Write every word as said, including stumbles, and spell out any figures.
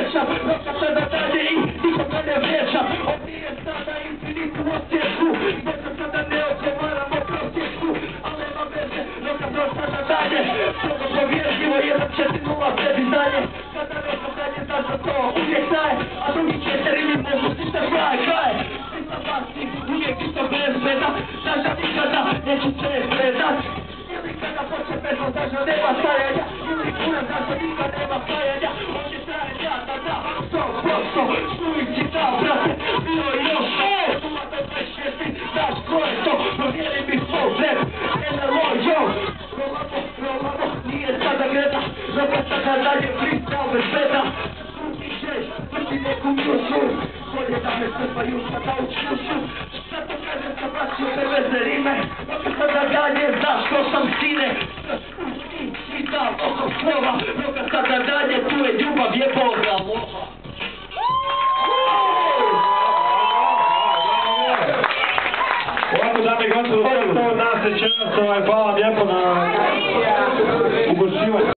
osjećam, roka sada dalje i nikoga ne vječam. Ovdje je sada infinitu osjeću, gdje se sada ne odgovaramo prosjeću, ali nema veze, roka to sada dalje. Strogo povjerljivo, jedan četiri nula tebi dalje. Kada roka dalje, zašto to uvijek daje, a drugi četiri mi mogu si se kraj, kraj. Svi sa vlasti, uvijek isto bez veda, daža nikada neću se predat. Ili kada počne pesma, daža nema stajanja, ili kuram daža nikada nema stajanja. Ovdje trajanja, da da, sto prosto, suicida, brate, bilo i još, e, nula do dvadeset šest, znaš ko je to, provjeri mi svoj rap, N L O, yo, rolamo, rolamo, nije sada greda, roka sada dalje, freestyle bez veda. Drugi žeć, vrti neku mjušu, bolje da me strpaju sada u čušu. Šta to kažem sam bacio te veze rime, roka sada dalje, znaš ko sam sine. Svita oko slova, roka sada dalje, tu je ljubav jeboga lova. Ovako, dame i gospodo, to od nas je čast, hvala lijepo na ugošćivanju.